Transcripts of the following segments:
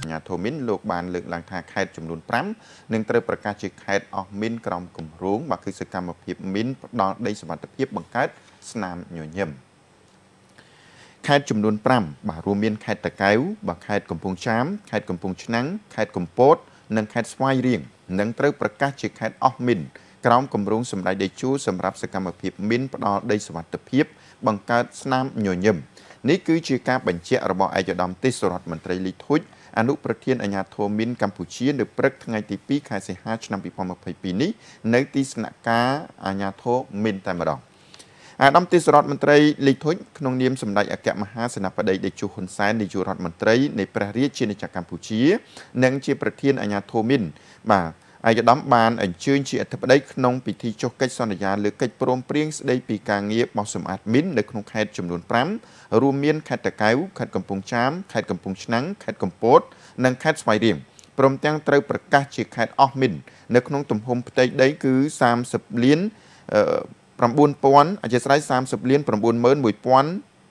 ញ្ញាធមិនលោកបានលើកឡើងថាខេត្តចំនួន5នឹងត្រូវប្រកាសជាខេត្តអស់មីនក្រមគម្រោងបាទគឺសកម្មភាពមីនផ្ដល់ដីសមត្ថភាពបង្កើតស្នាមញញឹមខេត្តចំនួន5បាទរួមមានខេត្តតាកែវបាទខេត្តកំពង់ចាមខេត្តកំពង់ឆ្នាំងខេត្តកំពតនិងខេត្តស្វាយរៀងនឹងត្រូវប្រកាសជាខេត្តអស់មីនក្រមគម្រោងសម្ដេចតេជោសម្រាប់សកម្មភាពមីនផ្ដល់ដីសុវត្ថិភាពបង្កើតស្នាមញញឹមនេះគឺជាការបញ្ជាក់របស់ឯកឧត្តមទេសរដ្ឋមន្ត្រីលីធុចអនុប្រធានអាជ្ញាធរមីនកម្ពុជានៅព្រឹកថ្ងៃទី2ខែសីហាឆ្នាំ2022នេះនៅទីស្នាក់ការអាជ្ញាធរមីនតែម្ដងអាដាមទេសរដ្ឋមន្ត្រីលីធុចក្នុងនាមសម្ដេចអគ្គមហាសេនាបតីតេជោហ៊ុនសែននាយករដ្ឋមន្ត្រីនៃព្រះរាជាណាចក្រកម្ពុជានិងជាប្រធានអាជ្ញាធរមីនបាទឯកឧត្តមបានអញ្ជើញជាអធិបតីក្នុងពិធីចុះកិច្ចសន្យាលើកិច្ចព្រមព្រៀងស្តីពីការងារបោះសម្អាតមីននៅក្នុងខេត្តចំនួន5រួមមានខេត្តតាកែវខេត្តកំពង់ចាមខេត្តកំពង់ឆ្នាំងខេត្តកំពតនិងខេត្តស្វាយរៀងព្រមទាំងត្រូវប្រកាសជាខេត្តអស់មីននៅក្នុងទំហំផ្ទៃដីគឺ30លាន9000អធិស្ឋាន30លាន91000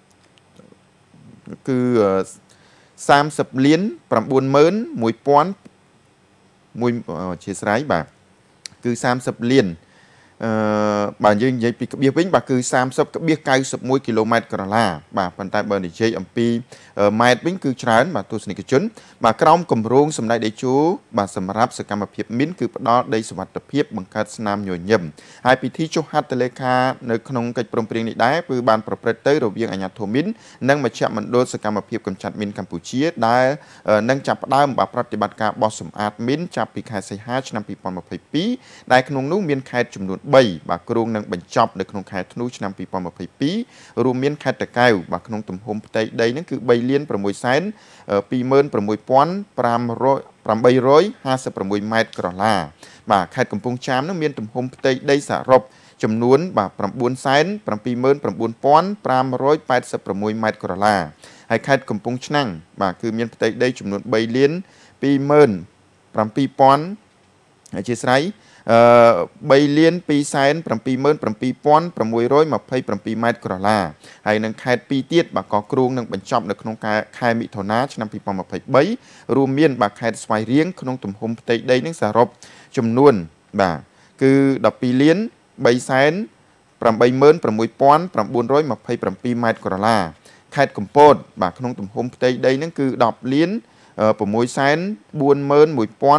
គឺ30លាន91000មួយអធិស្ឋានបាទគឺ30លានបាទយើងនិយាយពីក្បៀសវិញបាទគឺ30.91គីឡូម៉ែត្រក្រឡាបាទប៉ុន្តែបើនិយាយអំពីម៉ែត្រវិញគឺច្រើនបាទទស្សនិកជនបាទក្រមគម្រោងសម្ដេចតេជោបាទសម្រាប់សកម្មភាពមីនគឺផ្ដល់ដីសុវត្ថិភាពបង្កើតស្នាមញញឹមហើយពិធីចុះហត្ថលេខានៅក្នុងកិច្ចព្រមព្រៀងនេះដែរគឺបានប្រព្រឹត្តទៅរវាងអាជ្ញាធរមីននិងមជ្ឈមណ្ឌលសកម្មភាពកម្ចាត់មីនកម្ពុជាដែលនឹងចាប់ផ្ដើមបាទប្រតិបត្តិការបោះសម្អាតមីនចាប់ពីខែសីហាឆ្នាំ2022ដែលក្នុងនោះមានខេត្តចំនួន3បាទគ្រោងនឹងបញ្ចប់នៅក្នុងខែធ្នូឆ្នាំ2022រួមមានខេត្តតាកែវបាទក្នុងទំហំផ្ទៃដីហ្នឹងគឺ3លាន6សែន26856ម៉ែត្រក្រឡាបាទខេត្តកំពង់ចាមនឹងមានទំហំផ្ទៃដីសរុបចំនួនបាទ9សែន79586ម៉ែត្រក្រឡាហើយខេត្តកំពង់ឆ្នាំងបាទគឺមានផ្ទៃដីចំនួន3លាន27000អធិស្ឋាន3លាន2សែន77627ម៉ែត្រក្រឡាហើយនឹងខេត្ត2ទៀតបាទក៏គ្រោងនឹងបញ្ចប់នៅក្នុងខែមិថុនាឆ្នាំ2023រួមមានបាទខេត្តស្វាយរៀងក្នុងទំហំផ្ទៃដីនឹងសរុបចំនួនបាទគឺ12លាន3សែន86927ម៉ែត្រក្រឡាខេត្តកំពតបាទក្នុងទំហំផ្ទៃដីនឹងគឺ10លាន6សែន41677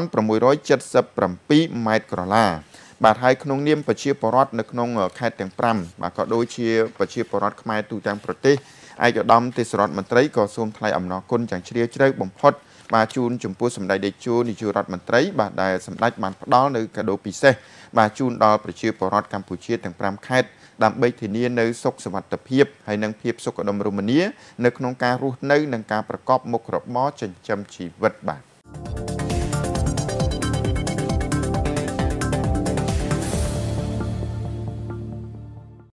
ម៉ែត្រក្រឡាបាទហើយក្នុងនាមប្រជាពលរដ្ឋនៅក្នុងខេត្តទាំង5បាទក៏ដូចជាប្រជាពលរដ្ឋខ្មែរទូទាំងប្រទេសឯកឧត្តមទេសរដ្ឋមន្ត្រីក៏សូមថ្លែងអំណរគុណយ៉ាងជ្រាលជ្រៅបំផុតបាទជូនចំពោះសម្ដេចតេជោនាយករដ្ឋមន្ត្រីបាទដែលសម្ដេចបានផ្ដល់នៅកាដូពិសេសបាទជូនដល់ប្រជាពលរដ្ឋកម្ពុជាទាំង5ខេត្តដើម្បីធានានៅសុខសុវត្ថិភាពហើយនិងភាពសុខដុមរមនានៅក្នុងការរស់នៅនិងការប្រកបមុខរបរចិញ្ចឹមជីវិតបាទ